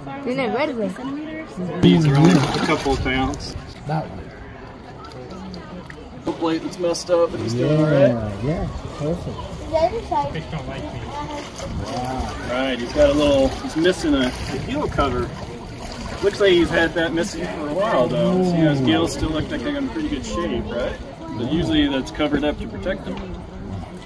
Tiene verde. These are only a couple of pounds. That one. The plate that's messed up, but he's doing alright. Yeah, perfect. Fish don't like me. Alright, he's got a little, he's missing a gill cover. Looks like he's had that missing for a while though. See, his gills still look like they're in pretty good shape, right? But usually that's covered up to protect them.